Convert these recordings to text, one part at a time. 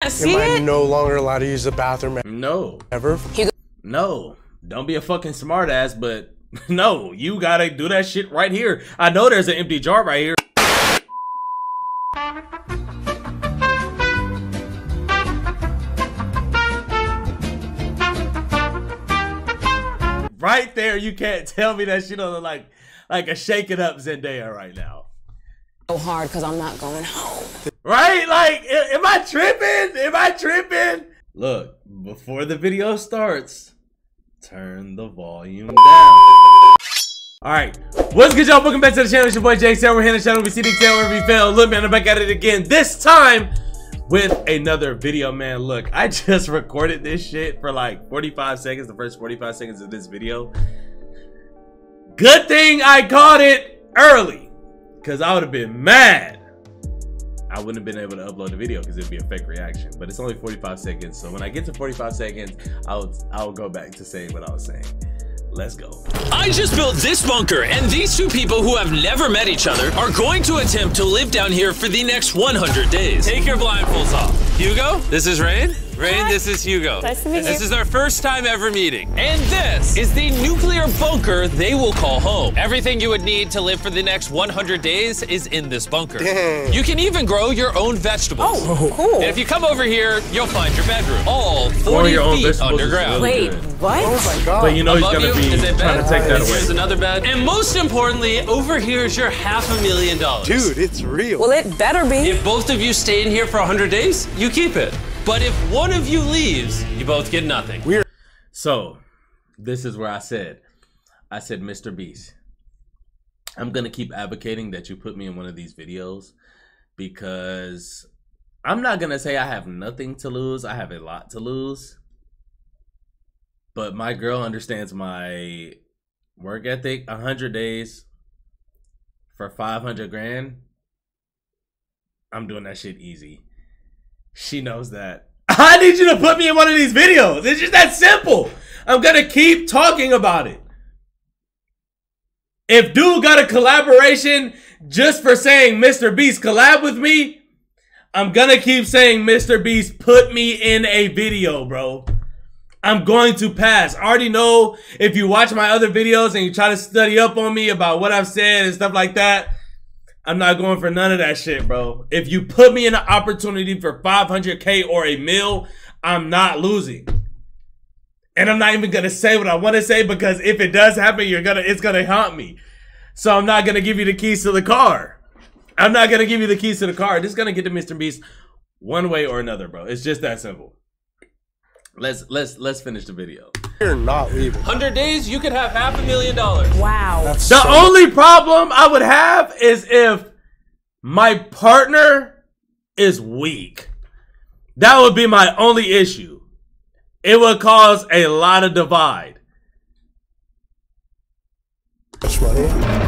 can't see it? Am I no longer allowed to use the bathroom No. ever? No. Don't be a fucking smart ass, but no, you gotta do that shit right here. I know there's an empty jar right here. Right there, you can't tell me that she don't look like a shaken up Zendaya right now. So hard because I'm not going home. Right? Like, am I tripping? Am I tripping? Look, before the video starts, turn the volume down. Alright, what's good, y'all? Welcome back to the channel. It's your boy JXCells. We're here on the channel. We see the channel where we fail. Look, man, I'm back at it again. This time with another video, man. Look, I just recorded this shit for like 45 seconds, the first 45 seconds of this video. Good thing I caught it early, because I would have been mad. I wouldn't have been able to upload the video because it'd be a fake reaction. But it's only 45 seconds, so when I get to 45 seconds, I'll go back to saying what I was saying. Let's go. I just built this bunker, and these two people who have never met each other are going to attempt to live down here for the next 100 days. Take your blindfolds off. Hugo, this is Rain. Rain, this is Hugo. Nice to meet you. This is our first time ever meeting. And this is the nuclear bunker they will call home. Everything you would need to live for the next 100 days is in this bunker. Dang. You can even grow your own vegetables. Oh, cool. And if you come over here, you'll find your bedroom. All 40 your own feet vegetables is underground. really Wait, good. what? Oh my god. But you know he's Above gonna you be is a bed. trying to take that away. Here's another bed. And most importantly, over here is your $500,000. Dude, it's real. Well, it better be. If both of you stay in here for 100 days, you keep it. But if one of you leaves, you both get nothing. So, this is where I said, Mr. Beast, I'm gonna keep advocating that you put me in one of these videos, because I'm not gonna say I have nothing to lose. I have a lot to lose. But my girl understands my work ethic. 100 days for 500 grand. I'm doing that shit easy. She knows that. I need you to put me in one of these videos. It's just that simple. I'm gonna keep talking about it. If dude got a collaboration just for saying Mr. Beast collab with me, I'm gonna keep saying Mr. Beast put me in a video, bro. I'm going to pass. I already know if you watch my other videos and you try to study up on me about what I've said and stuff like that, I'm not going for none of that shit, bro. If you put me in an opportunity for 500K or a mil, I'm not losing. And I'm not even gonna say what I want to say, because if it does happen, it's gonna haunt me. So I'm not gonna give you the keys to the car. I'm not gonna give you the keys to the car. This is gonna get to Mr. Beast one way or another, bro. It's just that simple. Let's finish the video. You're not leaving. 100 days, you could have $500,000. Wow. That's The so only problem I would have is if my partner is weak. That would be my only issue. It would cause a lot of divide. much money.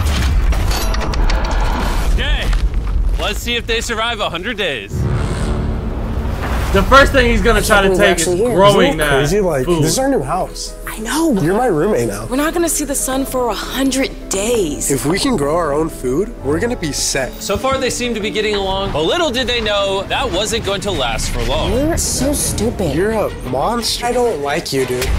Okay, let's see if they survive 100 days. The first thing he's gonna try to take is growing that Crazy, like food. this is our new house. I know. You're my roommate now. We're not gonna see the sun for 100 days. If we can grow our own food, we're gonna be set. So far, they seem to be getting along, but little did they know that wasn't going to last for long. You're so stupid. You're a monster. I don't like you, dude.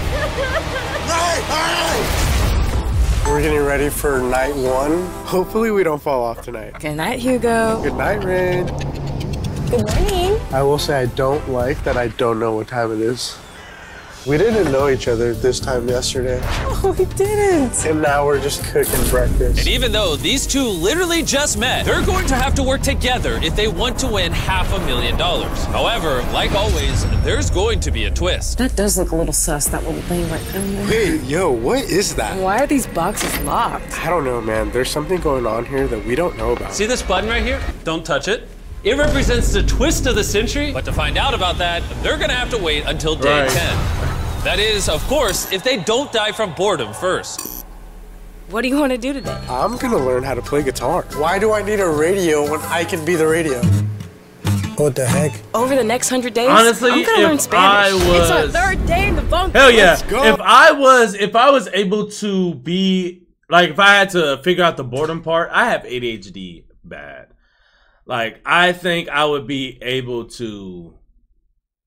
We're getting ready for night one. Hopefully we don't fall off tonight. Good night, Hugo. Good night, Rain. Good morning. I will say I don't like that I don't know what time it is. We didn't know each other this time yesterday. Oh, we didn't. And now we're just cooking breakfast. And even though these two literally just met, they're going to have to work together if they want to win $500,000. However, like always, there's going to be a twist. That does look a little sus, that little thing right down there. Wait, yo, what is that? Why are these boxes locked? I don't know, man. There's something going on here that we don't know about. See this button right here? Don't touch it. It represents the twist of the century, but to find out about that, they're gonna have to wait until day 10. That is, of course, if they don't die from boredom first. What do you want to do today? I'm gonna learn how to play guitar. Why do I need a radio when I can be the radio? What the heck? Over the next 100 days, Honestly, I'm gonna learn Spanish. It's our third day in the bunker. Hell yeah. Let's go. If I was able to be, like, if I had to figure out the boredom part, I have ADHD bad. Like, I think I would be able to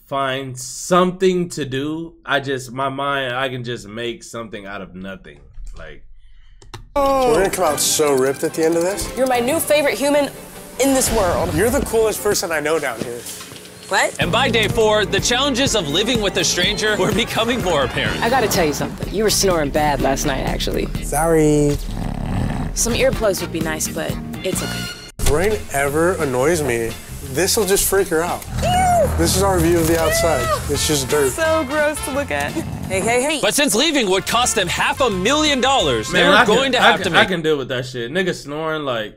find something to do, I can just make something out of nothing. Like, so we're gonna come out so ripped at the end of this. You're my new favorite human in this world. You're the coolest person I know down here. What? And by day 4, the challenges of living with a stranger were becoming more apparent. I gotta tell you something. You were snoring bad last night, actually. Sorry. Some earplugs would be nice, but it's okay. If Rain ever annoys me, this'll just freak her out. This is our view of the outside. It's just dirt. So gross to look at. Hey, hey, hey. But since leaving would cost them $500,000, they're going to have to make. I can deal with that shit. Nigga snoring like.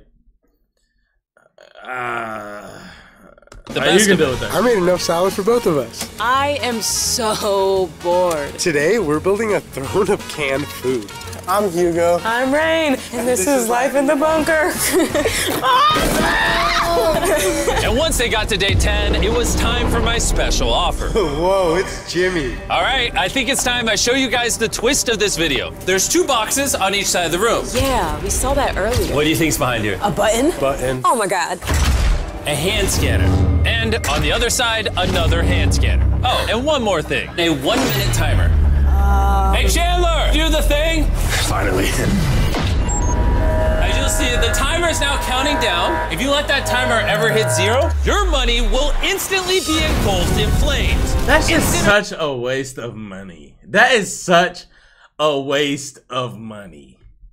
The best you can deal with that. I made enough salad for both of us. I am so bored. Today, we're building a throne of canned food. I'm Hugo. I'm Rain, and this is life in the bunker. And once they got to day 10, it was time for my special offer. Whoa, it's Jimmy. All right, I think it's time I show you guys the twist of this video. There's 2 boxes on each side of the room. Yeah, we saw that earlier. What do you think's behind here? A button? Button. Oh my God. A hand scanner. And on the other side, another hand scanner. Oh, and one more thing. A 1-minute timer. Hey, Chandler, do the thing. Finally. As you'll see, the timer is now counting down. If you let that timer ever hit 0, your money will instantly be engulfed in flames. That's just such a waste of money. That is such a waste of money.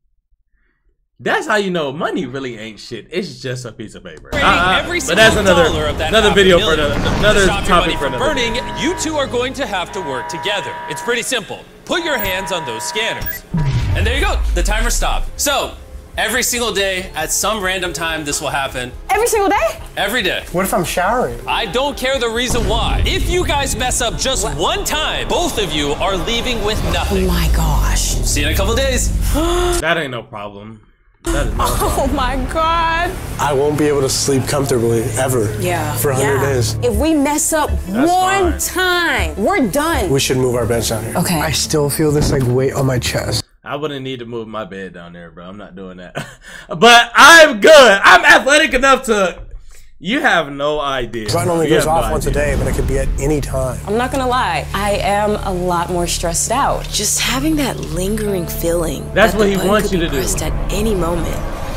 That's how you know money really ain't shit. It's just a piece of paper. Every but that's another video for another topic for another burning. You two are going to have to work together. It's pretty simple. Put your hands on those scanners. And there you go. The timer stopped. So, every single day, at some random time, this will happen. Every single day? Every day. What if I'm showering? I don't care the reason why. If you guys mess up just one time, both of you are leaving with nothing. Oh my gosh. See you in a couple days. That ain't no problem. That is no problem. Oh my God. I won't be able to sleep comfortably ever. Yeah. For 100 days. If we mess up one time, we're done. We should move our bench down here. Okay. I still feel this like weight on my chest. I wouldn't need to move my bed down there, bro. I'm not doing that. But I'm good. I'm athletic enough to. You have no idea. Button only goes off once a day, but it could be at any time. I'm not gonna lie, I am a lot more stressed out. Just having that lingering feeling. That's what he wants you to do. At any moment.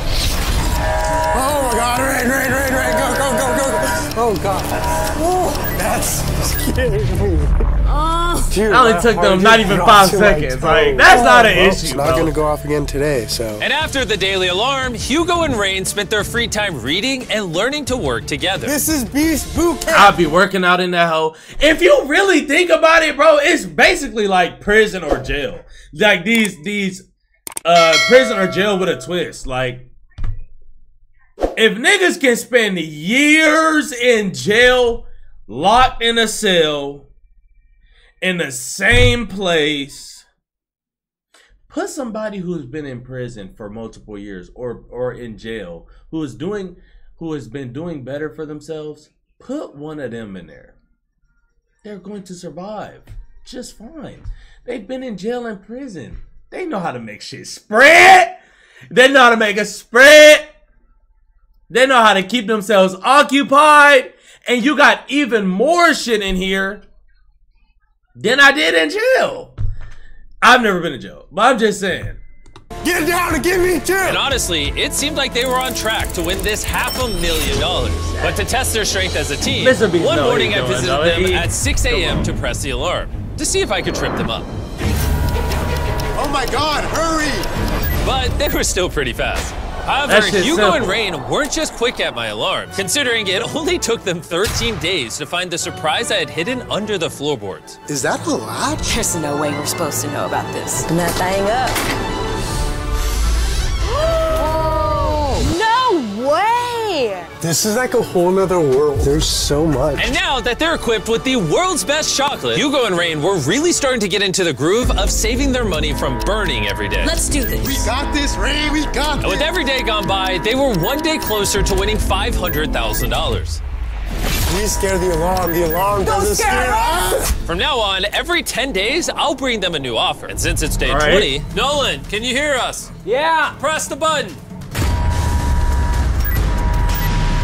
Oh my God! Rain! Go! Oh God! Oh, that's scaring me. Dude, it only took them not even 5 seconds. Like, that's not an issue. It's not gonna go off again today, so. And after the daily alarm, Hugo and Rain spent their free time reading and learning to work together. This is Beast Boot Camp. I'll be working out in that hole. If you really think about it, bro, it's basically like prison or jail. Like these prison or jail with a twist. Like, if niggas can spend years in jail, locked in a cell, in the same place, put somebody who's been in prison for multiple years or in jail who has been doing better for themselves, put one of them in there. They're going to survive just fine. They've been in jail and prison. They know how to make shit spread. They know how to make a spread. They know how to keep themselves occupied. And you got even more shit in here than I did in jail. I've never been in jail, but I'm just saying. Get down and give me 2. And honestly, it seemed like they were on track to win this $500,000. But to test their strength as a team, one morning I visited them at 6 a.m. to press the alarm to see if I could trip them up. Oh my God, hurry! But they were still pretty fast. However, Hugo and Rain weren't just quick at my alarms, considering it only took them 13 days to find the surprise I had hidden under the floorboards. Is that a latch? There's no way we're supposed to know about this. Open that thing up. No way! This is like a whole nother world. There's so much. And now that they're equipped with the world's best chocolate, Hugo and Rain were really starting to get into the groove of saving their money from burning every day. Let's do this. We got this, Rain. We got this. And with every day gone by, they were one day closer to winning $500,000. We scare the alarm. The alarm doesn't scare us. From now on, every 10 days, I'll bring them a new offer. And since it's day 20, Nolan, can you hear us? Yeah. Press the button.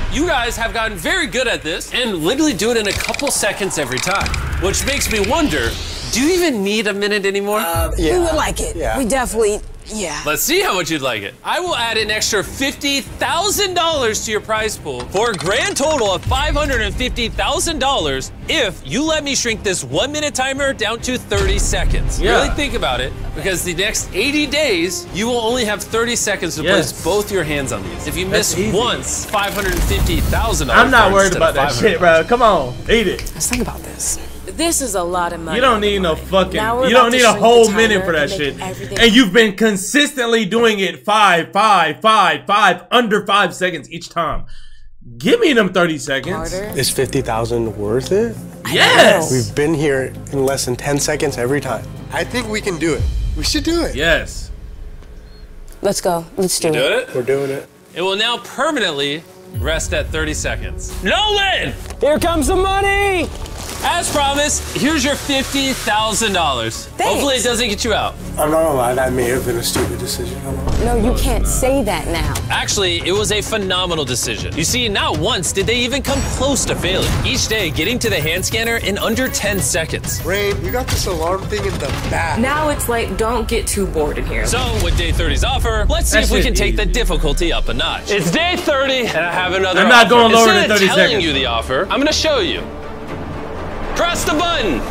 You guys have gotten very good at this and literally do it in a couple seconds every time, which makes me wonder, do you even need a minute anymore? We would like it. Yeah. We definitely, Let's see how much you'd like it. I will add an extra $50,000 to your prize pool for a grand total of $550,000 if you let me shrink this 1 minute timer down to 30 seconds. Yeah. Really think about it, because the next 80 days, you will only have 30 seconds to place both your hands on these. If you miss once, $550,000. I'm not worried about that shit, bro. Come on, eat it. Let's think about this. This is a lot of money. You don't need no fucking, Now we're you don't about to need a shrink the whole timer minute for that and make shit. everything- And you've been consistently doing it 5, 5, 5, 5, under 5 seconds each time. Give me them 30 seconds. Harder. Is 50,000 worth it? Yes. We've been here in less than 10 seconds every time. I think we can do it. We should do it. Yes. Let's go. Let's do Do it. it? We're doing it. It will now permanently rest at 30 seconds. Nolan! Here comes the money! As promised, here's your $50,000. Hopefully it doesn't get you out. I'm not gonna lie, that may have been a stupid decision. No, you can't say that now. Actually, it was a phenomenal decision. You see, not once did they even come close to failing. Each day, getting to the hand scanner in under 10 seconds. Rain, we got this alarm thing in the back. Now it's like, don't get too bored in here. So, with day 30's offer, let's see That if we shit can take the easy. difficulty up a notch. It's day 30, and I have another I'm not offer. going lower than Instead of 30 telling seconds. you the offer, I'm gonna show you. Press the button.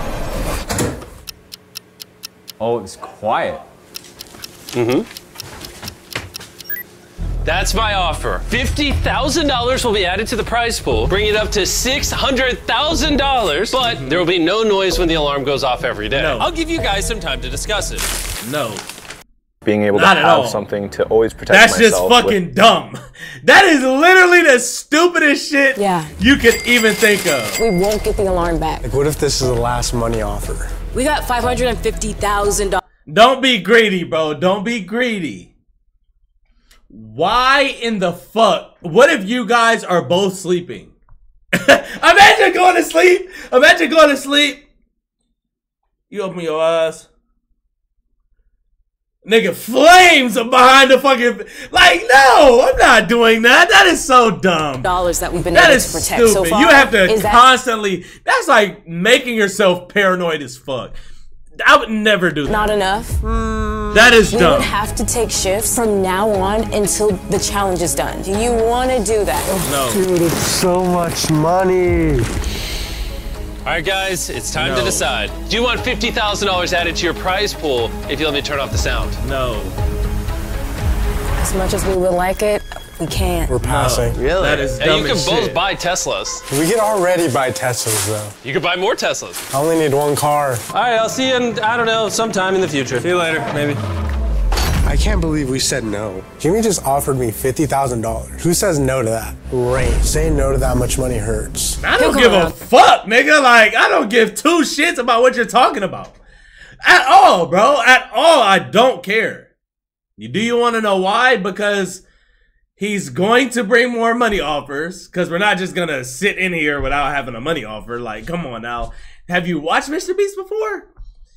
Oh, it's quiet. That's my offer. $50,000 will be added to the prize pool, bringing it up to $600,000, but there will be no noise when the alarm goes off every day. No. I'll give you guys some time to discuss it. No. Being able Not to at have all. something to always protect That's myself. just fucking dumb. That is literally the stupidest shit you could even think of. We won't get the alarm back. Like, what if this is the last money offer? We got $550,000. Don't be greedy, bro. Don't be greedy. Why in the fuck? What if you guys are both sleeping? Imagine going to sleep. Imagine going to sleep. You open your eyes. Nigga, flames are behind the fucking... Like, no, I'm not doing that. That is so dumb. Dollars that we've been That able is to protect stupid. so far. You have to Is that- constantly... That's like making yourself paranoid as fuck. I would never do that. Not enough. That is We dumb. would have to take shifts from now on until the challenge is done. Do you want to do that? No. Dude, it's so much money. All right, guys, it's time to No. decide. Do you want $50,000 added to your prize pool if you let me turn off the sound? No. As much as we would like it, we can't. We're passing. Really? That is And dumb you can as both shit. buy Teslas. We can already buy Teslas, though. You could buy more Teslas. I only need one car. All right, I'll see you in, I don't know, sometime in the future. See you later, maybe. I can't believe we said no. Jimmy just offered me $50,000. Who says no to that? Rain. Saying no to that much money hurts. I don't give a fuck, nigga. Like, I don't give two shits about what you're talking about. At all, bro. At all. I don't care. Do you want to know why? Because he's going to bring more money offers. Because we're not just going to sit in here without having a money offer. Like, come on now. Have you watched Mr. Beast before?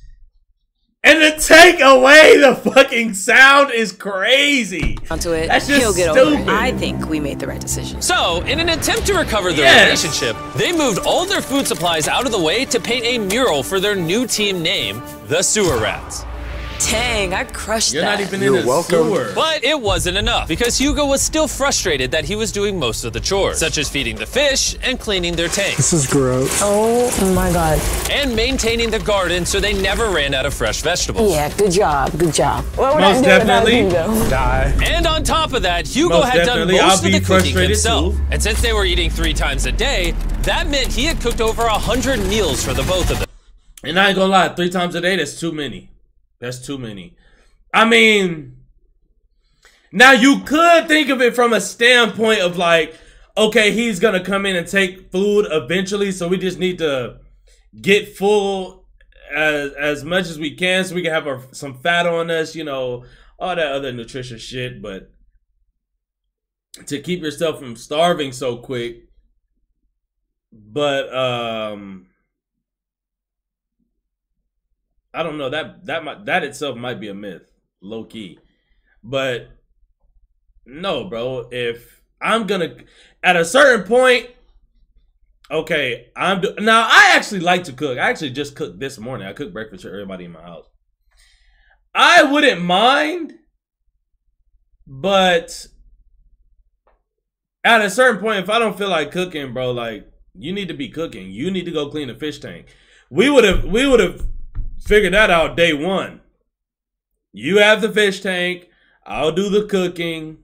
And to take away the fucking sound is crazy. Onto it. That's just He'll get over stupid. it. I think we made the right decision. So, in an attempt to recover their Yes. relationship, they moved all their food supplies out of the way to paint a mural for their new team name, the Sewer Rats. Dang, I crushed You're that. not even You're in the welcome. sewer. But it wasn't enough, because Hugo was still frustrated that he was doing most of the chores, such as feeding the fish and cleaning their tanks, This is gross. Oh my God. and maintaining the garden so they never ran out of fresh vegetables. Yeah, good job. Good job. Well, we're Most not doing without definitely. Hugo. Die. And on top of that, Hugo Most had done definitely, I'll most of be the cooking frustrated himself. too. And since they were eating 3 times a day, that meant he had cooked over 100 meals for the both of them. And I ain't gonna lie, 3 times a day, that's too many. That's too many. I mean, now you could think of it from a standpoint of like, okay, he's gonna come in and take food eventually, so we just need to get full as much as we can so we can have some fat on us, you know, all that other nutritious shit. But to keep yourself from starving so quick, but I don't know, that itself might be a myth, low key. But no, bro, if I'm gonna, at a certain point, okay, now I actually like to cook. I actually just cooked this morning. I cooked breakfast for everybody in my house. I wouldn't mind, but at a certain point, if I don't feel like cooking, bro, like, you need to be cooking. You need to go clean the fish tank. We would have figured that out day one. You have the fish tank. I'll do the cooking.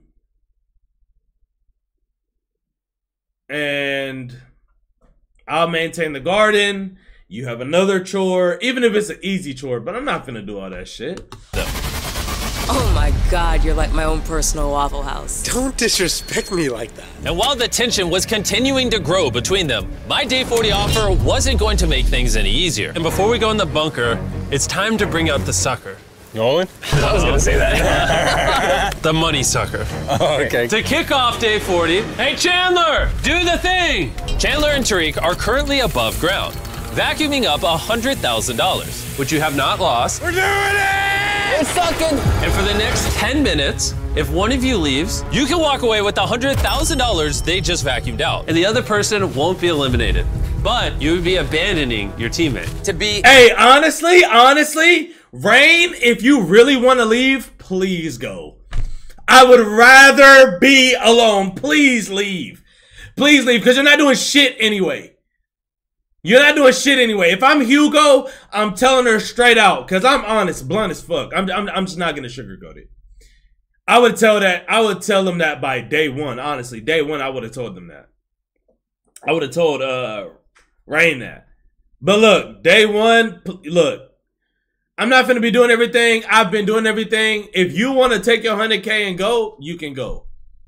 And I'll maintain the garden. You have another chore, even if it's an easy chore, but I'm not gonna do all that shit. Oh my God, you're like my own personal Waffle House. Don't disrespect me like that. And while the tension was continuing to grow between them, my day 40 offer wasn't going to make things any easier. And before we go in the bunker, it's time to bring out the sucker. Nolan? I was gonna say that. The money sucker. Oh, okay. To kick off day 40, hey Chandler, do the thing! Chandler and Tariq are currently above ground, vacuuming up $100,000, which you have not lost. We're doing it! It's sucking. And for the next 10 minutes, if one of you leaves, you can walk away with the $100,000 they just vacuumed out. And the other person won't be eliminated. But you would be abandoning your teammate. To be. Hey, honestly, Rain, if you really want to leave, please go. I would rather be alone. Please leave. Please leave, because you're not doing shit anyway. You're not doing shit anyway. If I'm Hugo, I'm telling her straight out, because I'm honest, blunt as fuck. I'm just not going to sugarcoat it. I would tell them that by day one, honestly. Day one, I would have told them that. I would have told Rain that. But look, day one, look. I'm not going to be doing everything. I've been doing everything. If you want to take your 100K and go, you can go.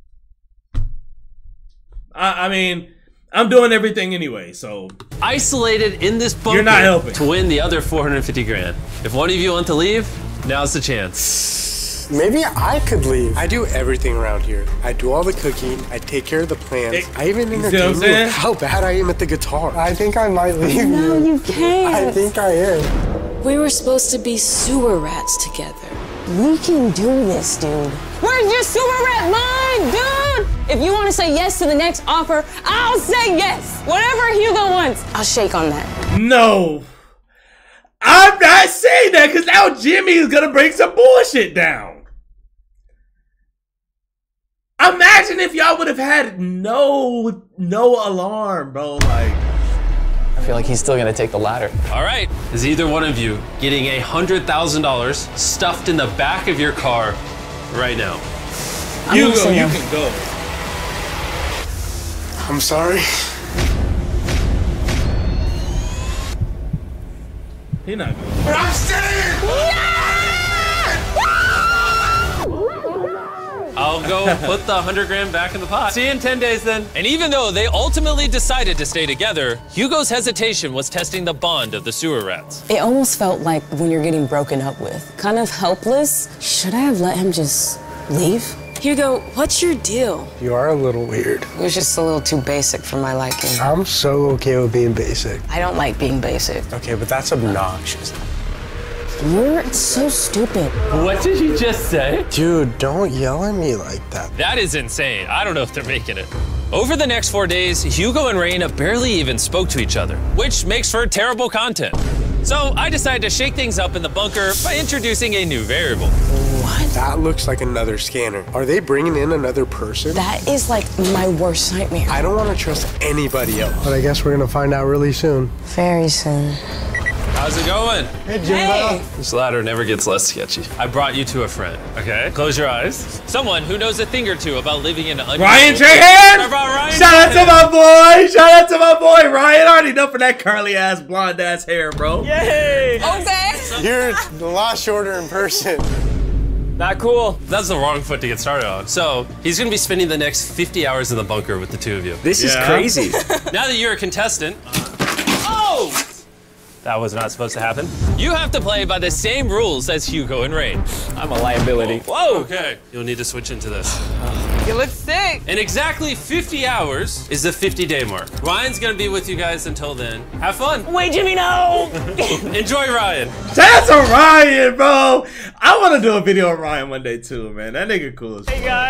I mean, I'm doing everything anyway, so. Isolated in this bunker. You're not helping. To win the other 450 grand. If one of you want to leave, now's the chance. Maybe I could leave. I do everything around here. I do all the cooking. I take care of the plants. I even entertain you with how bad I am at the guitar. I think I might leave. No, you can't. I think I am. We were supposed to be sewer rats together. We can do this, dude. Where's your sewer rat line, dude? If you want to say yes to the next offer, I'll say yes. Whatever Hugo wants, I'll shake on that. No. I'm not saying that because now Jimmy is going to bring some bullshit down. Imagine if y'all would have had no alarm, bro. Like, I feel like he's still gonna take the ladder. All right, is either one of you getting $100,000 stuffed in the back of your car right now? you can go. I'm sorry. He's not going. But I'm staying! I'll go put the 100 grand back in the pot. See you in 10 days then. And even though they ultimately decided to stay together, Hugo's hesitation was testing the bond of the sewer rats. It almost felt like when you're getting broken up with. Kind of helpless. Should I have let him just leave? Hugo, what's your deal? You are a little weird. It was just a little too basic for my liking. I'm so okay with being basic. I don't like being basic. Okay, but that's obnoxious. You're so stupid. What did you just say? Dude, don't yell at me like that. That is insane. I don't know if they're making it. Over the next 4 days, Hugo and Raina barely even spoke to each other, which makes for terrible content. So I decided to shake things up in the bunker by introducing a new variable. What? That looks like another scanner. Are they bringing in another person? That is like my worst nightmare. I don't want to trust anybody else. But I guess we're gonna find out really soon. Very soon. How's it going? Hey, Jimbo. Hey. This ladder never gets less sketchy. I brought you to a friend, okay? Close your eyes. Someone who knows a thing or two about living in an Ryan Trahan! I brought Ryan. Shout out to my boy! Shout out to my boy Ryan! I already know for that curly ass, blonde ass hair, bro. Yay! Okay. You're a lot shorter in person. Not cool. That's the wrong foot to get started on. So, he's gonna be spending the next 50 hours in the bunker with the two of you. This is crazy. Now that you're a contestant, oh! That was not supposed to happen. You have to play by the same rules as Hugo and Rain. I'm a liability. Whoa! Okay, you'll need to switch into this. You look sick. In exactly 50 hours is the 50-day mark. Ryan's gonna be with you guys until then. Have fun. Wait, Jimmy, no! Enjoy Ryan. Shout out to Ryan, bro! I want to do a video of Ryan one day too, man. That nigga cool as fuck. Hey guys.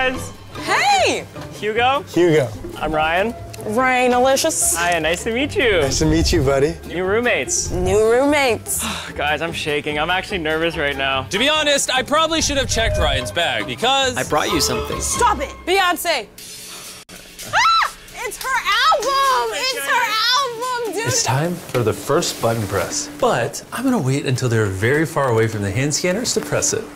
Hey! Hugo, Hugo. I'm Ryan. Rain, Alicious. Hi, nice to meet you. Nice to meet you, buddy. New roommates. New roommates. Guys, I'm shaking. I'm actually nervous right now. To be honest, I probably should have checked Ryan's bag because I brought you something. Stop it! Beyonce. Ah! It's her album! It's her album, dude! It's time for the first button press. But I'm gonna wait until they're very far away from the hand scanners to press it.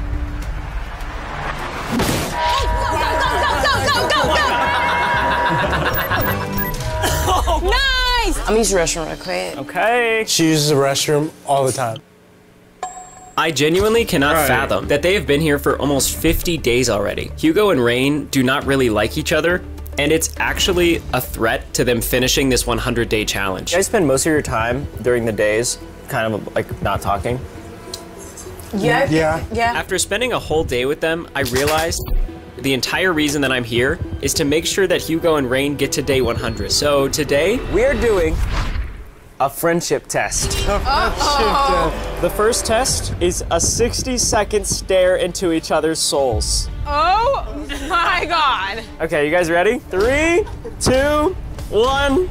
Nice! I'm using the restroom real quick. Okay. She uses the restroom all the time. I genuinely cannot fathom that they have been here for almost 50 days already. Hugo and Rain do not really like each other, and it's actually a threat to them finishing this 100-day challenge. You guys spend most of your time during the days kind of like not talking? Yeah. After spending a whole day with them, I realized the entire reason that I'm here is to make sure that Hugo and Rain get to day 100. So today, We're doing a friendship test. The first test is a 60-second stare into each other's souls. Oh my God. Okay, you guys ready? 3, 2, 1.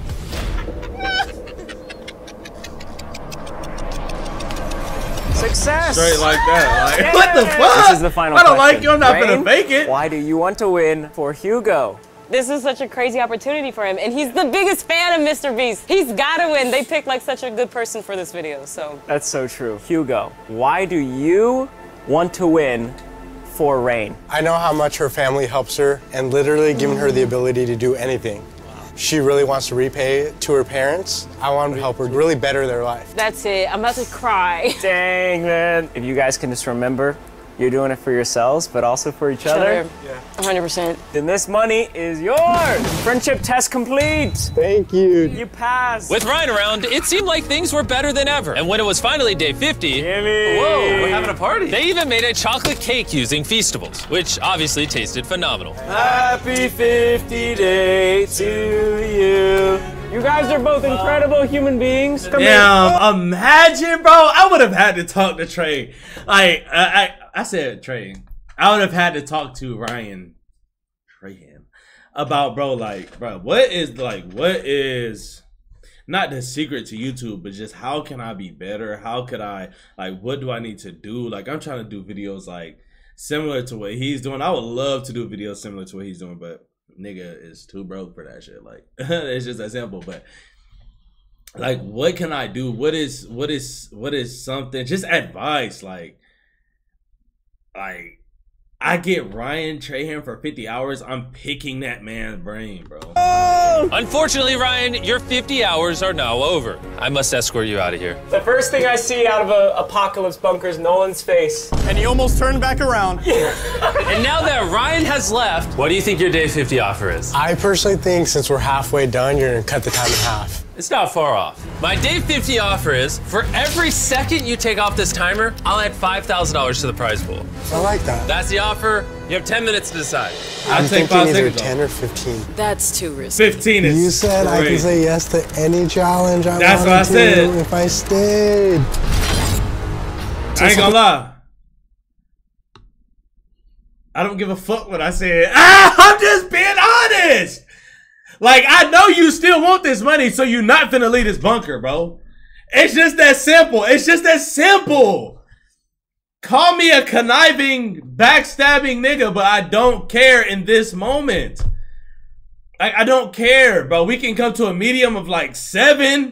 Success! Straight like that. Like, Yay! what the fuck? This is the final I don't question. like you. I'm not Rain, gonna fake it. Why do you want to win for Hugo? This is such a crazy opportunity for him, and he's the biggest fan of Mr. Beast. He's gotta win. They picked like such a good person for this video, so. That's so true. Hugo, why do you want to win for Rain? I know how much her family helps her and literally giving her the ability to do anything. She really wants to repay it to her parents. I want to help her really better their life. That's it. I'm about to cry. Dang, man. If you guys can just remember, you're doing it for yourselves, but also for each other. Yeah. 100%. Then this money is yours. Friendship test complete. Thank you. You passed. with Ryan around, it seemed like things were better than ever. And when it was finally day 50, Jimmy. whoa, We're having a party. they even made a chocolate cake using Feastables, which obviously tasted phenomenal. Happy 50 day to you. You guys are both incredible human beings. Come here. Damn, imagine, bro. I would have had to talk to Trey. Like, I said Trey. I would have had to talk to Ryan about, bro, what is not the secret to YouTube, but just how can I be better? How could I, like, what do I need to do? Like, I'm trying to do videos, like, similar to what he's doing. I would love to do videos similar to what he's doing, but nigga is too broke for that shit. Like, it's just that simple. But like, what can I do? What is something? Just advice. Like I get Ryan Trahan for 50 hours. I'm picking that man's brain, bro. Unfortunately, Ryan, your 50 hours are now over. I must escort you out of here. The first thing I see out of a apocalypse bunker is Nolan's face. And he almost turned back around. And now that Ryan has left, What do you think your day 50 offer is? I personally think since we're halfway done, you're gonna cut the time in half. it's not far off. My day 50 offer is, for every second you take off this timer, I'll add $5,000 to the prize pool. I like that. That's the offer. You have 10 minutes to decide. I'm take thinking 5 either seconds 10 or 15. That's too risky. 15 is You said I can crazy. say yes to any challenge I That's wanted what I to said. if I stayed. I ain't gonna lie. I don't give a fuck what I said. I'm just being honest. Like, I know you still want this money, so you're not finna leave this bunker, bro. It's just that simple. It's just that simple. Call me a conniving, backstabbing nigga, but I don't care in this moment. I don't care, bro. We can come to a medium of like 7,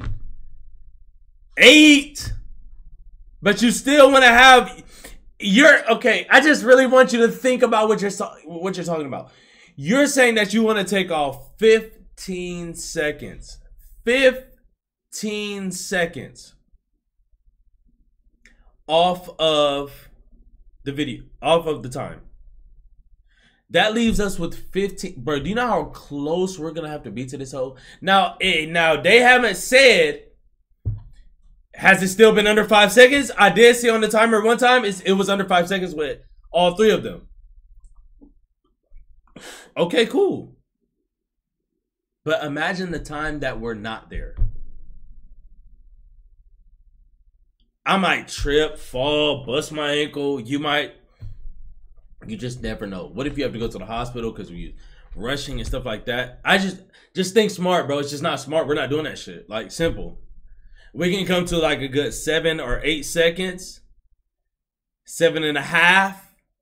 8, but you still want to have okay. I just really want you to think about what you're talking about. You're saying that you want to take off 15 seconds. 15 seconds off of the video, off of the time. That leaves us with 15. Bro, do you know how close we're gonna have to be to this hole? Now they haven't said, has it still been under 5 seconds? I did see on the timer one time it was under 5 seconds with all 3 of them. Okay, cool. But imagine the time that we're not there. I might trip, fall, bust my ankle. You might You just never know. What if you have to go to the hospital because we're rushing and stuff like that? I just think smart, bro. It's just not smart. We're not doing that shit. Like, simple. We can come to like a good 7 or 8 seconds. 7.5.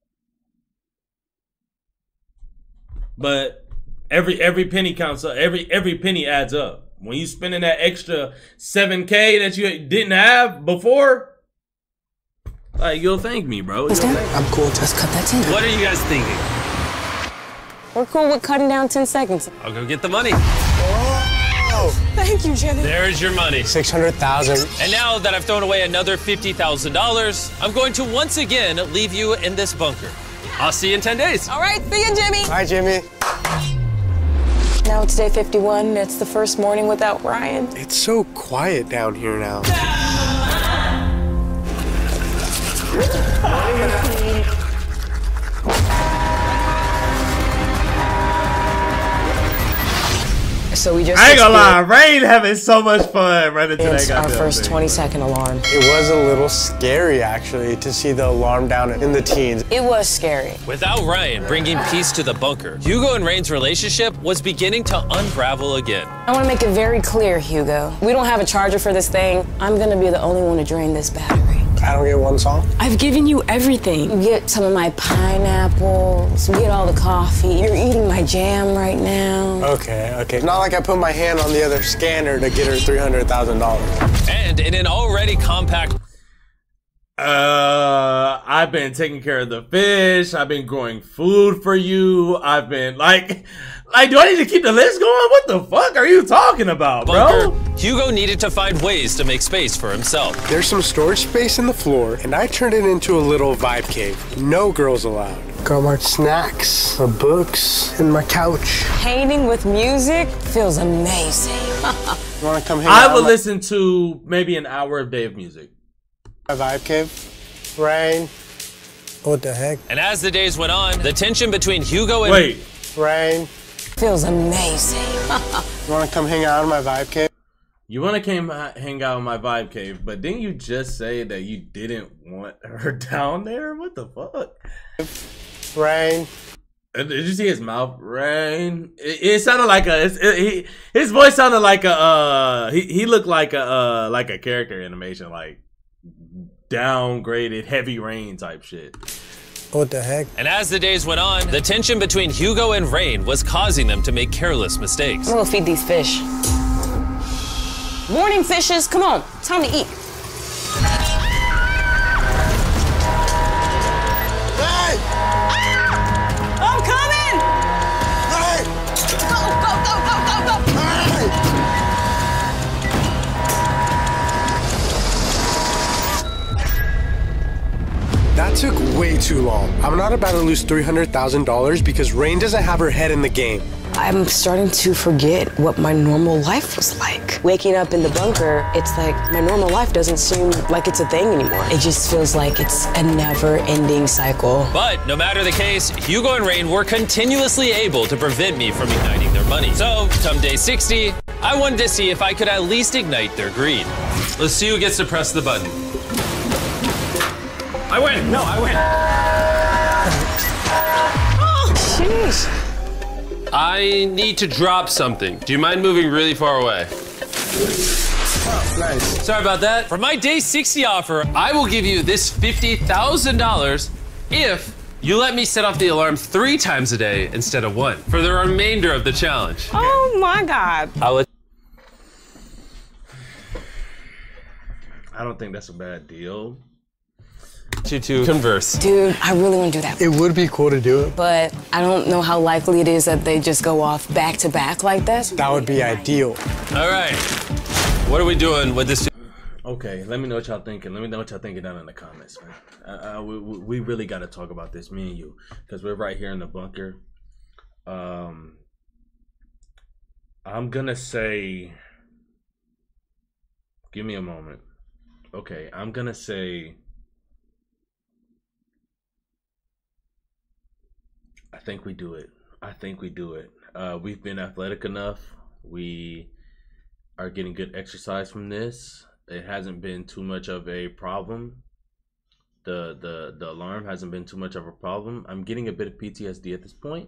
But every penny counts up. Every penny adds up. When you spending that extra $7K that you didn't have before, like, you'll thank me, bro. I'm cool. Just cut that 10. What are you guys thinking? We're cool with cutting down 10 seconds. I'll go get the money. Thank you, Jimmy. There's your money. $600,000. And now that I've thrown away another $50,000, I'm going to once again leave you in this bunker. I'll see you in 10 days. All right, see you, Jimmy. Hi, Jimmy. Now it's day 51. It's the first morning without Ryan. It's so quiet down here now. So we just I ain't gonna lie, Rain having so much fun running today. It's our first 20-second alarm. It was a little scary, actually, to see the alarm down in the teens. It was scary. Without Ryan bringing peace to the bunker, Hugo and Rain's relationship was beginning to unravel again. I want to make it very clear, Hugo. We don't have a charger for this thing. I'm gonna be the only one to drain this battery. I don't get one song. I've given you everything. You get some of my pineapples, you get all the coffee. You're eating my jam right now. Okay. It's not like I put my hand on the other scanner to get her $300,000. And in an already compact... I've been taking care of the fish. I've been growing food for you. I've been like, do I need to keep the list going? What the fuck are you talking about, bro? Hugo needed to find ways to make space for himself. There's some storage space in the floor, and I turned it into a little vibe cave. No girls allowed. Got my snacks, my books, and my couch. Painting with music feels amazing. You wanna come hang out? I would listen to maybe an hour a day of music. My vibe cave. Rain. What the heck? And as the days went on, the tension between Hugo and... Rain. Feels amazing. You wanna come hang out in my vibe cave? You wanna hang out in my vibe cave, but didn't you just say that you didn't want her down there? What the fuck? Rain. Did you see his mouth? Rain. It sounded like his voice sounded like he looked like a character animation, like downgraded Heavy Rain type shit. What the heck? And as the days went on, the tension between Hugo and Rain was causing them to make careless mistakes. I'm gonna feed these fish. Morning, fishes. Come on, time to eat. Hey! I'm coming! Hey! Go! Hey! That took way too long. I'm not about to lose $300,000 because Rain doesn't have her head in the game. I'm starting to forget what my normal life was like. Waking up in the bunker, it's like my normal life doesn't seem like it's a thing anymore. It just feels like it's a never-ending cycle. But no matter the case, Hugo and Rain were continuously able to prevent me from igniting their money. So, come day 60, I wanted to see if I could at least ignite their greed. Let's see who gets to press the button. I win! No, I win! Oh, jeez. I need to drop something. Do you mind moving really far away? Oh, nice. Sorry about that. For my day 60 offer, I will give you this $50,000 if you let me set off the alarm 3 times a day instead of 1 for the remainder of the challenge. Oh my God. I don't think that's a bad deal. You two converse. Dude, I really want to do that. It would be cool to do it. But I don't know how likely it is that they just go off back to back like that. That would be ideal. All right. What are we doing with this? Okay, let me know what y'all thinking. Let me know what y'all thinking down in the comments, man. We really got to talk about this, me and you, because we're right here in the bunker. I'm gonna say, give me a moment. Okay, I'm gonna say, I think we do it. I think we do it. We've been athletic enough. We are getting good exercise from this. It hasn't been too much of a problem. the alarm hasn't been too much of a problem. I'm getting a bit of PTSD at this point.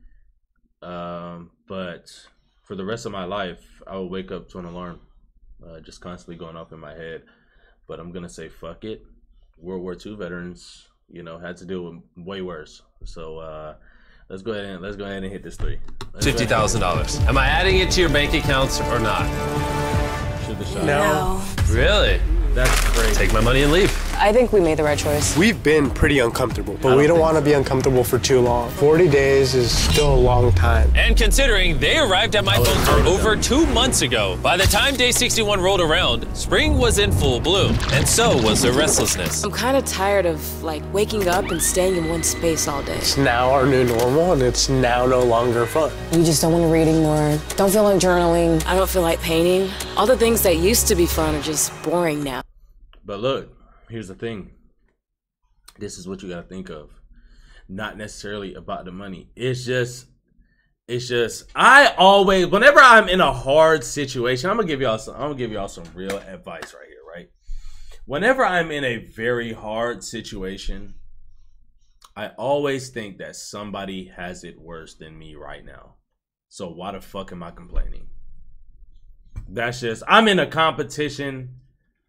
But for the rest of my life, I will wake up to an alarm just constantly going off in my head. But I'm gonna say fuck it. World War II veterans, you know, had to deal with way worse. So let's go ahead and hit this 3. $50,000. Am I adding it to your bank accounts or not? Shoot the shot. No. Really? That's crazy. Take my money and leave. I think we made the right choice. We've been pretty uncomfortable, but we don't want to be uncomfortable for too long. 40 days is still a long time. And considering they arrived at my bunker over 2 months ago, by the time day 61 rolled around, spring was in full bloom, and so was their restlessness. I'm kind of tired of like waking up and staying in one space all day. It's now our new normal, and it's now no longer fun. We just don't want to read anymore. Don't feel like journaling. I don't feel like painting. All the things that used to be fun are just boring now. But look, here's the thing. This is what you gotta think of. Not necessarily about the money. It's just I always, whenever I'm in a hard situation, I'm gonna give y'all some real advice right here, right? Whenever I'm in a very hard situation, I always think that somebody has it worse than me right now. So why the fuck am I complaining? That's just, I'm in a competition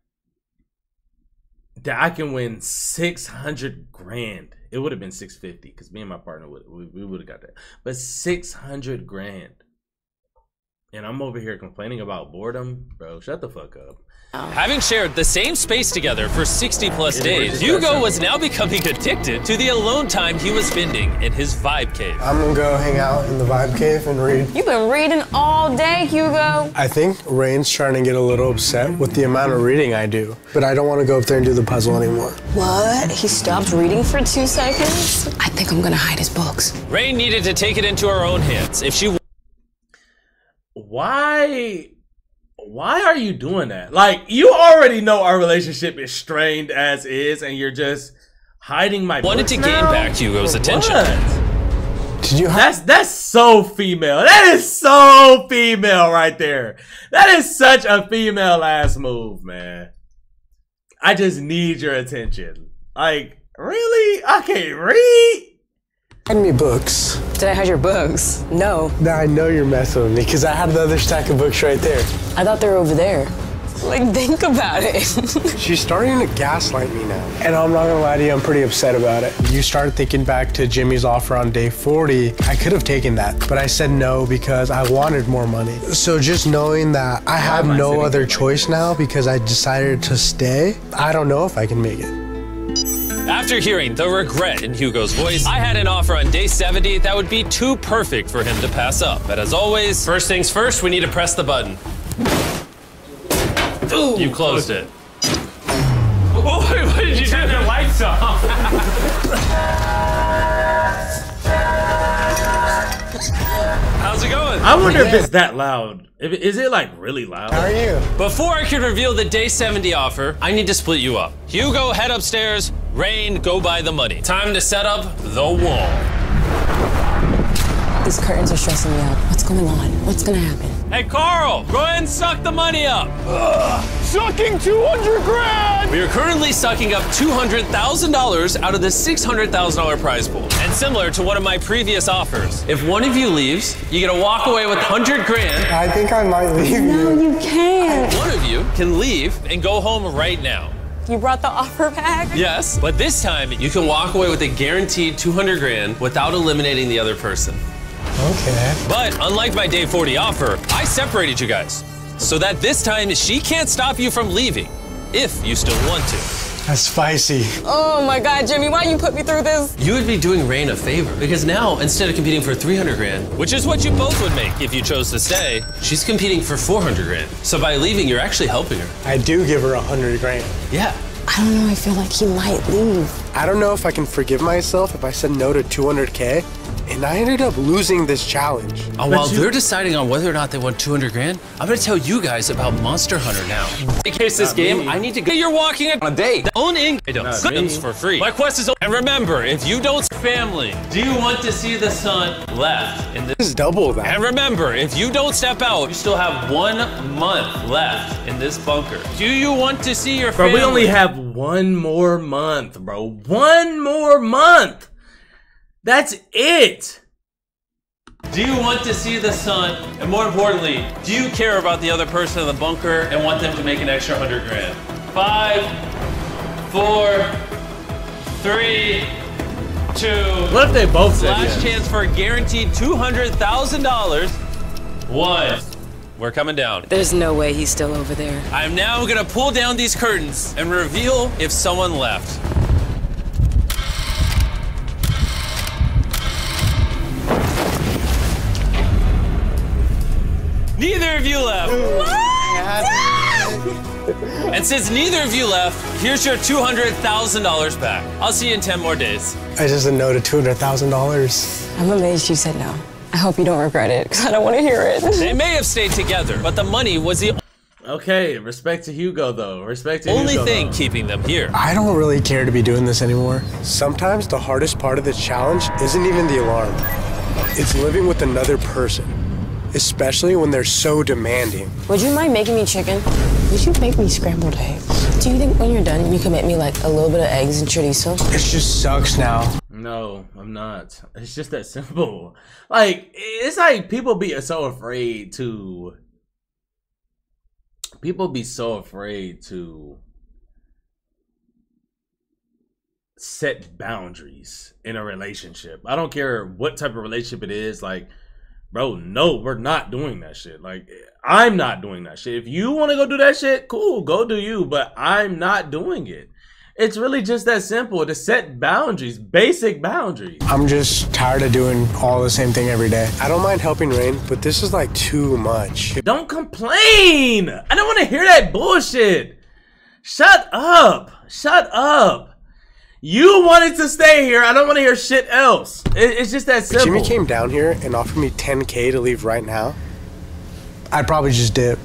that I can win 600 grand. It would have been 650 because me and my partner would have got that. But 600 grand. And I'm over here complaining about boredom. Bro, shut the fuck up. Having shared the same space together for 60+ days, Hugo was now becoming addicted to the alone time he was spending in his vibe cave. I'm gonna go hang out in the vibe cave and read. You've been reading all day, Hugo. I think Rain's trying to get a little upset with the amount of reading I do, but I don't want to go up there and do the puzzle anymore. What? He stopped reading for 2 seconds? I think I'm gonna hide his books. Rain needed to take it into her own hands if she. Why are you doing that? Like, you already know our relationship is strained as is, and you're just hiding my wanted to gain back Hugo's attention. What? Did you? That's so female. That is so female right there. That is such a female ass move, man. I just need your attention. Like, really? I can't read. Hand me books. Did I hide your books? No. Now I know you're messing with me because I have the other stack of books right there. I thought they were over there. Like, think about it. She's starting to gaslight me now. And I'm not gonna lie to you, I'm pretty upset about it. You started thinking back to Jimmy's offer on day 40. I could have taken that, but I said no because I wanted more money. So just knowing that I have no other choice now because I decided to stay, I don't know if I can make it. After hearing the regret in Hugo's voice, I had an offer on day 70 that would be too perfect for him to pass up. But as always, first things first, we need to press the button. Ooh, you closed it. Oh, what did you do? Turn the lights off. How's it going? I wonder if it's that loud. Is it like really loud? How are you? Before I can reveal the day 70 offer, I need to split you up. Hugo, head upstairs. Rain, go buy the money. Time to set up the wall. These curtains are stressing me out. What's going on? What's gonna happen? Hey, Carl, go ahead and suck the money up. Sucking 200 grand! We are currently sucking up $200,000 out of the $600,000 prize pool. And similar to one of my previous offers, if one of you leaves, you get to walk away with 100 grand. I think I might leave you. No, you can't. One of you can leave and go home right now. You brought the offer back? Yes, but this time you can walk away with a guaranteed 200 grand without eliminating the other person. Okay. But unlike my day 40 offer, I separated you guys so that this time she can't stop you from leaving if you still want to. That's spicy. Oh my God, Jimmy, why you put me through this? You would be doing Rain a favor because now instead of competing for 300 grand, which is what you both would make if you chose to stay, she's competing for 400 grand. So by leaving, you're actually helping her. I do give her 100 grand. Yeah. I don't know, I feel like he might leave. I don't know if I can forgive myself if I said no to 200K. and I ended up losing this challenge. While they're deciding on whether or not they want 200 grand, I'm gonna tell you guys about Monster Hunter now. In case this game, I need to go. You're walking on a date. Owning items for free. My quest is. And remember, if you don't family, do you want to see the sun left in this? This is double that. And remember, if you don't step out, you still have 1 month left in this bunker. Do you want to see your family? Bro, we only have 1 more month, bro. 1 more month. That's it. Do you want to see the sun? And more importantly, do you care about the other person in the bunker and want them to make an extra 100 grand? 5, 4, 3, 2. What if they both said Last yes? chance for a guaranteed $200,000. 1. We're coming down. There's no way he's still over there. I'm now gonna pull down these curtains and reveal if someone left. Neither of you left. And since neither of you left, here's your $200,000 back. I'll see you in 10 more days. I just said no to $200,000. I'm amazed you said no. I hope you don't regret it, because I don't want to hear it. They may have stayed together, but the money was the Okay, respect to Hugo though. Respect to only Hugo, thing though. keeping them here. I don't really care to be doing this anymore. Sometimes the hardest part of this challenge isn't even the alarm. It's living with another person, especially when they're so demanding. Would you mind making me chicken? Would you make me scrambled eggs? Do you think when you're done, you can make me like a little bit of eggs and chorizo? It just sucks now. No, I'm not. It's just that simple. Like, it's like people be so afraid to... People be so afraid to set boundaries in a relationship. I don't care what type of relationship it is. Like, bro, no, we're not doing that shit. Like, I'm not doing that shit. If you want to go do that shit, cool, go do you. But I'm not doing it. It's really just that simple to set boundaries, basic boundaries. I'm just tired of doing all the same thing every day. I don't mind helping Rain, but this is like too much. Don't complain. I don't want to hear that bullshit. Shut up. Shut up. You wanted to stay here. I don't want to hear shit else. It's just that simple. If Jimmy came down here and offered me $10K to leave right now, I'd probably just dip.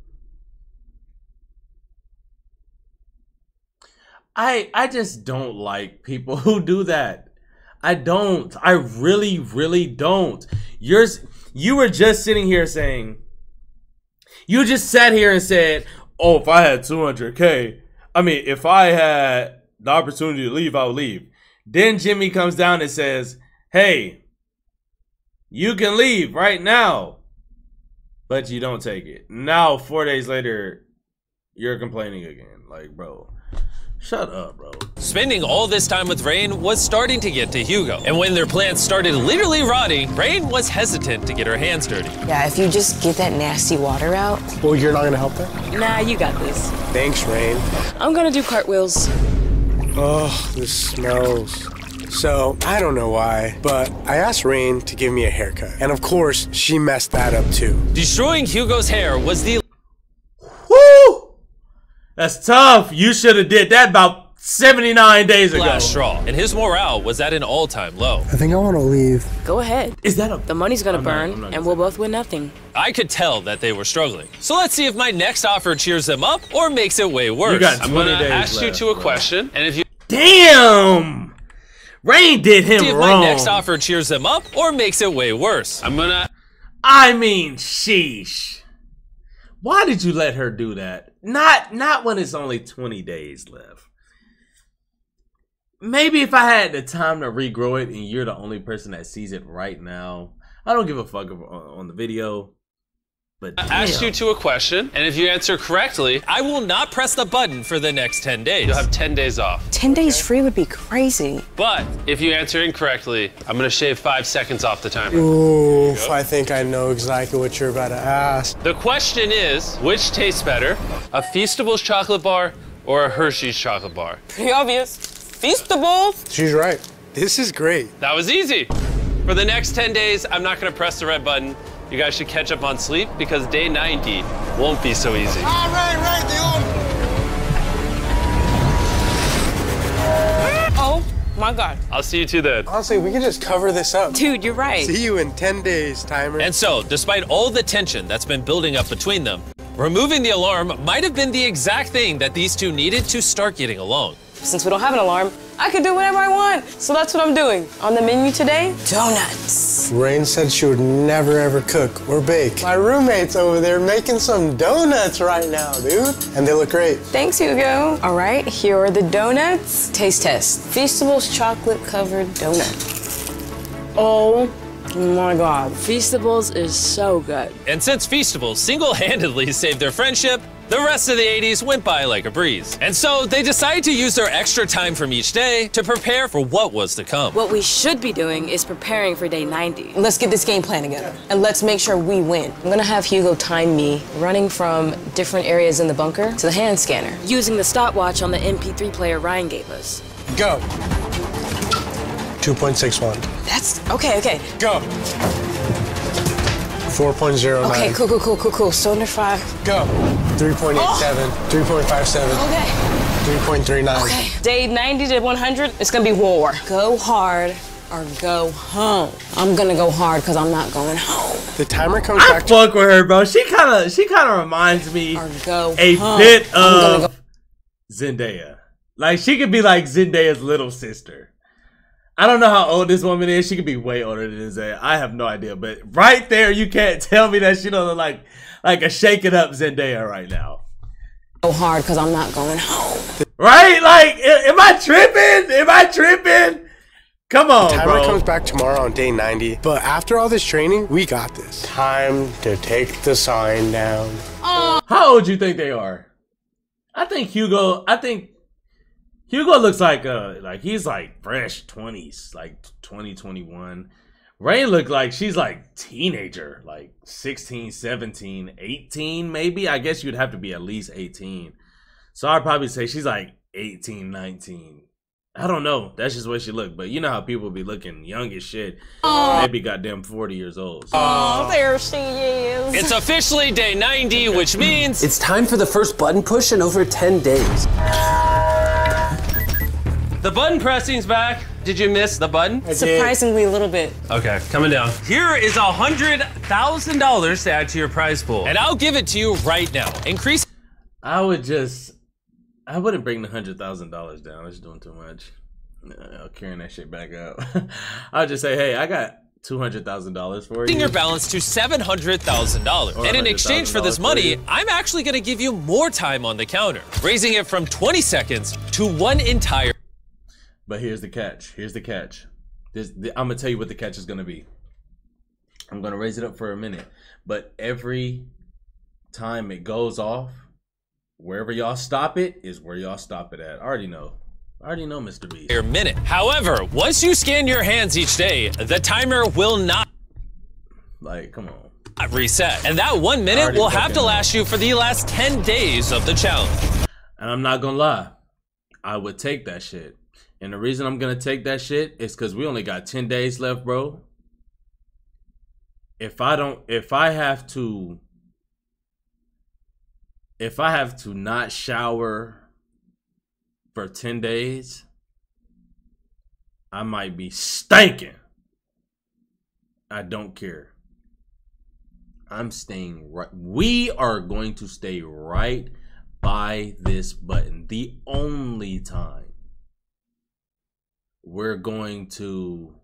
I just don't like people who do that. I don't. I really, really don't. You were just sitting here saying, you just sat here and said, oh, if I had 200K, I mean, if I had the opportunity to leave, I would leave. Then Jimmy comes down and says, hey, you can leave right now, but you don't take it. Now, 4 days later, you're complaining again. Like, bro. Shut up, bro. Spending all this time with Rain was starting to get to Hugo. And when their plants started literally rotting, Rain was hesitant to get her hands dirty. Yeah, if you just get that nasty water out. Well, you're not gonna help that? Nah, you got this. Thanks, Rain. I'm gonna do cartwheels. Oh, this smells. So, I don't know why, but I asked Rain to give me a haircut. And of course, she messed that up too. Destroying Hugo's hair was the... Woo! That's tough. You should have did that about 79 days ago. last straw. And his morale was at an all-time low. I think I want to leave. Go ahead. Is that a... The money's gonna burn, I'm not and we'll both win nothing. I could tell that they were struggling. So let's see if my next offer cheers them up or makes it way worse. You got 20 I'm gonna days ask you left, to a bro. question, and if you... Damn! Rain did him see if wrong. my next offer cheers them up or makes it way worse. I'm gonna... I mean, sheesh. Why did you let her do that? Not when it's only 20 days left. Maybe if I had the time to regrow it and you're the only person that sees it right now. I don't give a fuck on the video. But I asked you to a question, and if you answer correctly, I will not press the button for the next 10 days. You'll have 10 days off. 10 days free would be crazy. But if you answer incorrectly, I'm gonna shave 5 seconds off the timer. Oof, I think I know exactly what you're about to ask. The question is, which tastes better, a Feastables chocolate bar or a Hershey's chocolate bar? Pretty obvious. Feastables. She's right. This is great. That was easy. For the next 10 days, I'm not gonna press the red button. You guys should catch up on sleep because day 90 won't be so easy. Oh My God. I'll see you two then. Honestly, we can just cover this up. Dude, you're right. See you in 10 days, timer. And so, despite all the tension that's been building up between them, removing the alarm might have been the exact thing that these two needed to start getting along. Since we don't have an alarm, I can do whatever I want. So that's what I'm doing. On the menu today, donuts. Rain said she would never ever cook or bake. My roommate's over there making some donuts right now, dude. And they look great. Thanks, Hugo. All right, here are the donuts. Taste test. Feastables chocolate covered donut. Oh my God. Feastables is so good. And since Feastables single-handedly saved their friendship, the rest of the 80s went by like a breeze. And so they decided to use their extra time from each day to prepare for what was to come. What we should be doing is preparing for day 90. Let's get this game plan together, and let's make sure we win. I'm gonna have Hugo time me running from different areas in the bunker to the hand scanner, using the stopwatch on the MP3 player Ryan gave us. Go. 2.61. That's, okay. Go. 4.09. Okay, cool. Cylinder 5. Go. 3.87. 3.57. Okay. 3.39. Okay. Day 90 to 100, it's gonna be war. Go hard or go home. I'm gonna go hard because I'm not going home. The timer comes I back. fuck with her, bro. She kind of reminds me Or go a home. bit I'm gonna of Zendaya. Like, she could be like Zendaya's little sister. I don't know how old this woman is. She could be way older than Zendaya. I have no idea. But right there, you can't tell me that she don't look like a shaken up Zendaya right now. Go hard because I'm not going home. Right? Like, am I tripping? Come on, The timer bro. comes back tomorrow on day 90. But after all this training, we got this. Time to take the sign down. How old do you think they are? I think Hugo looks like he's like fresh 20s, like 2021. Rain looked like she's like teenager, like 16, 17, 18 maybe. I guess you'd have to be at least 18. So I'd probably say she's like 18, 19. I don't know. That's just what she looked. But you know how people be looking young as shit. Maybe goddamn 40 years old. So. Oh, there she is. It's officially day 90, which means It's time for the first button push in over 10 days. the button pressing's back. Did you miss the button? Surprisingly a little bit. Okay, coming down. Here is $100,000 to add to your prize pool. And I'll give it to you right now. Increase. I wouldn't bring the $100,000 down. It's doing too much. Carrying that shit back up. I'll just say, hey, I got $200,000 for you. Your balance to $700,000. And in exchange for this money, I'm actually gonna give you more time on the counter, raising it from 20 seconds to 1 entire. But here's the catch. I'm gonna tell you what the catch is gonna be. I'm gonna raise it up for a minute, but every time it goes off, wherever y'all stop it is where y'all stop it at. I already know, Mr. B. Minute. However, once you scan your hands each day, the timer will not come on. Reset. And that 1 minute will have to last you for the last 10 days of the challenge. And I'm not gonna lie, I would take that shit. And the reason I'm gonna take that shit is because we only got 10 days left, bro. If I have to not shower for 10 days, I might be stinking. I don't care. I'm staying right. We are going to stay right by this button. The only time we're going to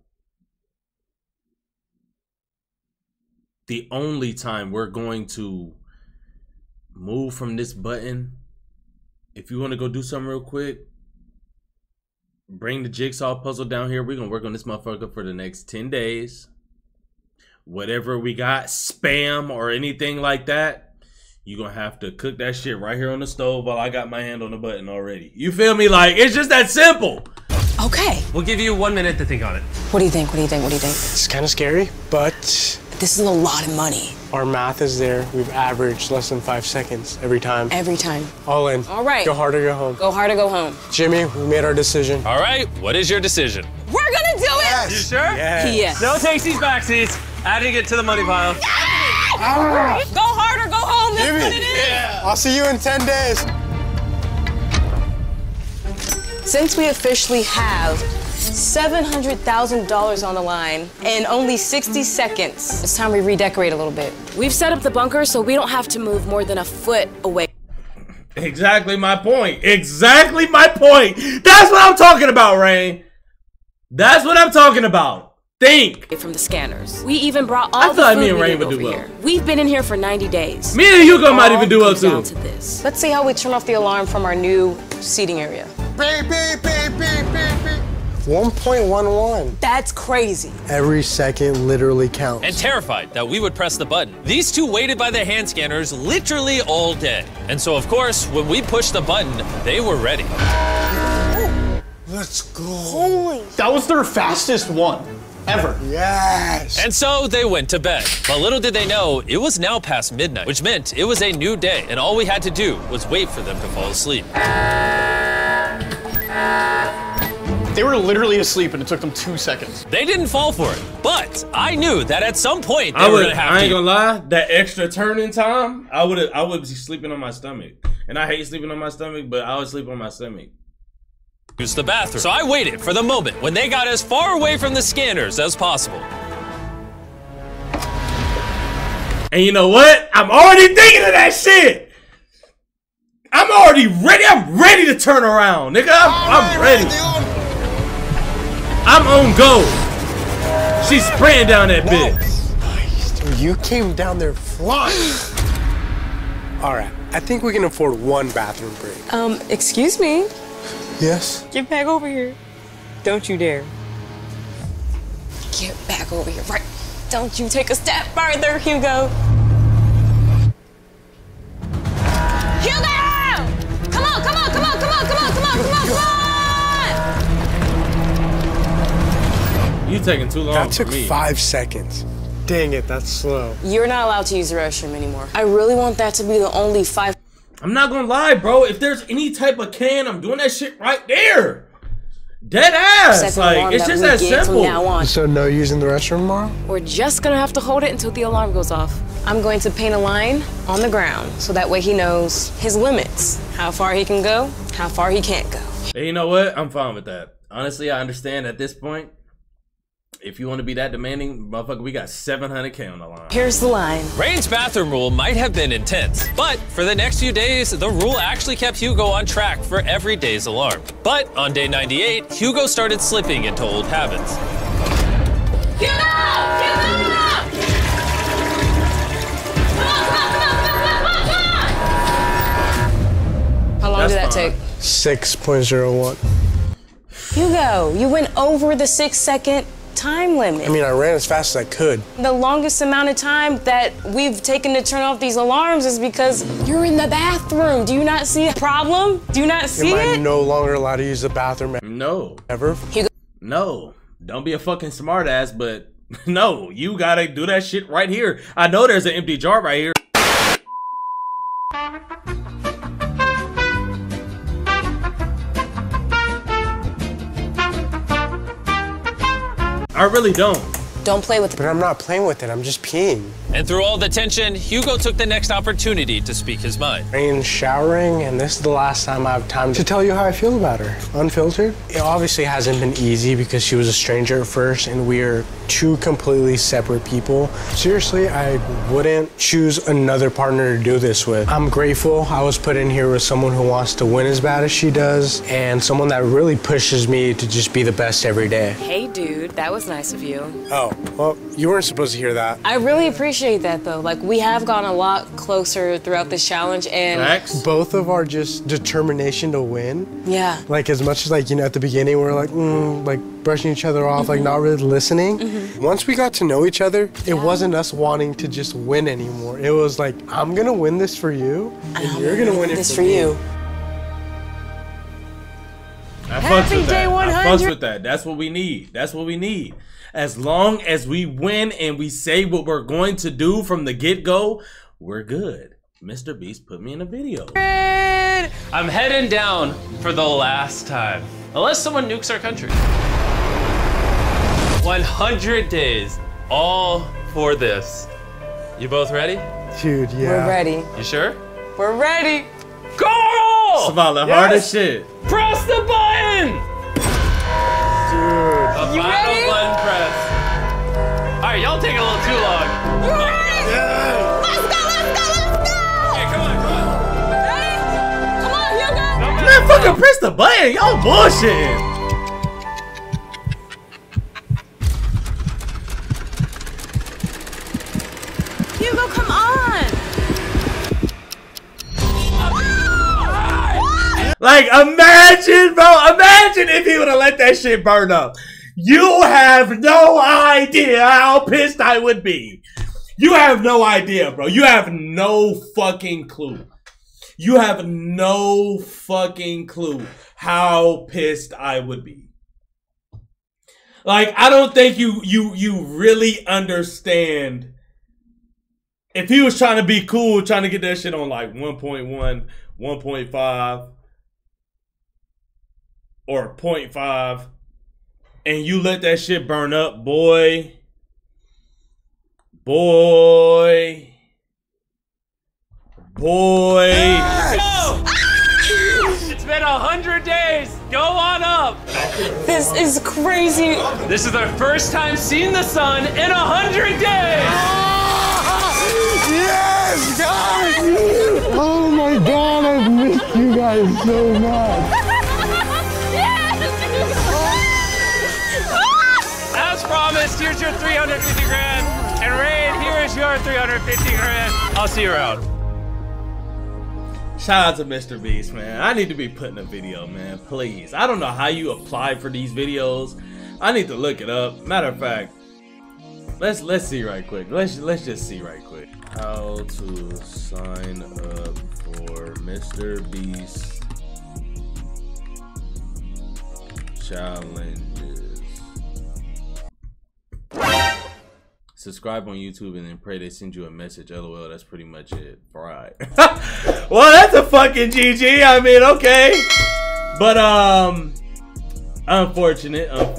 move from this button, if you want to go do something real quick, bring the jigsaw puzzle down here. We're gonna work on this motherfucker for the next 10 days. Whatever we got, spam or anything like that, you're gonna have to cook that shit right here on the stove while I got my hand on the button already. You feel me? Like, it's just that simple. Okay. We'll give you 1 minute to think on it. What do you think? It's kind of scary, but This is a lot of money. our math is there. We've averaged less than 5 seconds every time. Every time. All in. All right. Go hard or go home. Go hard or go home. Jimmy, we made our decision. All right, what is your decision? We're gonna do it! You sure? Yes. No takesies, backsies. Adding it to the money pile. Go hard or go home. That's Jimmy. what it is. I'll see you in 10 days. Since we officially have $700,000 on the line in only 60 seconds. It's time we redecorate a little bit. We've set up the bunker so we don't have to move more than a foot away. Exactly my point. Exactly my point. That's what I'm talking about, Rain. That's what I'm talking about. Think. From the scanners. We even brought all the thought food me and we Rain need would do over well. here. We've been in here for 90 days. Me and Hugo might even do well too. Down to this. Let's see how we turn off the alarm from our new seating area. Beep, beep, beep, beep, beep, beep. 1.11. That's crazy. Every second literally counts. And terrified that we would press the button, these two waited by the hand scanners literally all day. And so, of course, when we pushed the button, they were ready. Let's go. Holy. That was their fastest one ever. Yes. And so they went to bed. But little did they know, it was now past midnight, which meant it was a new day, and all we had to do was wait for them to fall asleep. They were literally asleep and it took them 2 seconds. They didn't fall for it, but I knew that at some point they were gonna have to. I ain't gonna lie, that extra turning time, I would be sleeping on my stomach. And I hate sleeping on my stomach, but I would sleep on my stomach. Use the bathroom. So I waited for the moment when they got as far away from the scanners as possible. And you know what? I'm already thinking of that shit. I'm already ready. I'm ready to turn around, nigga. I'm ready. I'm on go. She's spraying down that bitch. Nice, dude. You came down there flying. All right. I think we can afford one bathroom break. Excuse me. Yes? Get back over here. Don't you dare. Get back over here. Right. Don't you take a step further, Hugo. Hugo! Come on, come on, come on, come on, come on, come on, come on, come on! You taking too long. That took for me. 5 seconds. Dang it, that's slow. You're not allowed to use the restroom anymore. I really want that to be the only 5. I'm not gonna lie, bro. If there's any type of can, I'm doing that shit right there. Dead ass. Like, it's just that simple. Now on. So no using the restroom tomorrow? We're just gonna have to hold it until the alarm goes off. I'm going to paint a line on the ground so that way he knows his limits. How far he can go, how far he can't go. Hey, you know what? I'm fine with that. Honestly, I understand at this point. If you want to be that demanding, motherfucker, we got 700K on the line. Here's the line. Rain's bathroom rule might have been intense, but for the next few days, the rule actually kept Hugo on track for every day's alarm. But on day 98, Hugo started slipping into old habits. Hugo! Hugo! How long did that take? 6.01. Hugo, you went over the 6-second time limit. I mean, I ran as fast as I could. The longest amount of time that we've taken to turn off these alarms is because you're in the bathroom. Do you not see a problem? Do you not see Am it? I no longer allowed to use the bathroom No. ever? Hugo. No. Don't be a fucking smartass, but no, you gotta do that shit right here. I know there's an empty jar right here. I really don't. Don't play with it. But I'm not playing with it, I'm just peeing. And through all the tension, Hugo took the next opportunity to speak his mind. Rain's showering, and this is the last time I have time to tell you how I feel about her. Unfiltered. It obviously hasn't been easy because she was a stranger at first, and we're two completely separate people. Seriously, I wouldn't choose another partner to do this with. I'm grateful I was put in here with someone who wants to win as bad as she does, and someone that really pushes me to just be the best every day. Hey, dude, that was nice of you. Oh, well, you weren't supposed to hear that. I really appreciate that, though. Like, we have gone a lot closer throughout this challenge, and Facts. Both of our just determination to win. yeah. Like, as much as, like, you know, at the beginning we're like brushing each other off, like not really listening. Once we got to know each other, it wasn't us wanting to just win anymore. It was like, I'm gonna win this for you, and you're gonna win it for you. I fucks Happy with day that. 100. I fucks with that. That's what we need. That's what we need. As long as we win and we say what we're going to do from the get-go, we're good. Mr. Beast put me in a video. I'm heading down for the last time. Unless someone nukes our country. 100 days, all for this. You both ready? Dude, yeah. We're ready. You sure? We're ready. Go! It's about the hardest shit. Press the button! Dude. You ready? Button press. All right, y'all taking a little too long. You ready? Yeah. Let's go, let's go, let's go! Okay, come on, come on. Ready? Come on, Hugo. Man, fucking press the button. Y'all bullshitting. Hugo, come on. Like, imagine, bro. Imagine if he would have let that shit burn up. You have no idea how pissed I would be. You have no idea, bro. You have no fucking clue. You have no fucking clue how pissed I would be. Like, I don't think you really understand. If he was trying to be cool, trying to get that shit on like 1.1, 1.5, or 0.5, and you let that shit burn up, boy. It's been 100 days. Go on up. This is crazy. This is our first time seeing the sun in 100 days. Yes, guys! Oh my God, I've missed you guys so much. As promised, here's your 350 grand. And Rain, here is your 350 grand. I'll see you around. Shout out to Mr. Beast, man. I need to be putting a video, man. Please. I don't know how you apply for these videos. I need to look it up. Matter of fact, let's see right quick. Let's just see right quick. How to sign up for Mr. Beast challenges. Subscribe on YouTube and then pray they send you a message. LOL, that's pretty much it. Alright. Well, that's a fucking GG. I mean, okay. But, unfortunate. Hold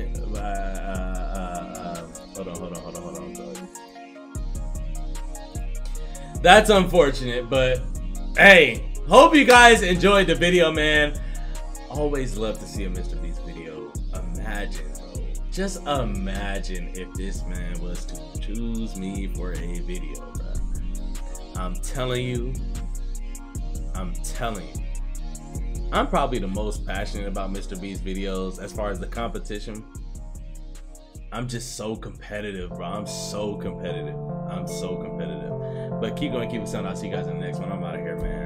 on. That's unfortunate, but hey, hope you guys enjoyed the video, man. Always love to see a Mr. Beast video. Imagine. Just imagine if this man was to choose me for a video, bro. I'm telling you. I'm probably the most passionate about Mr. Beast videos as far as the competition. I'm just so competitive, bro. I'm so competitive. But keep going, keep it sound. I'll see you guys in the next one. I'm out of here, man.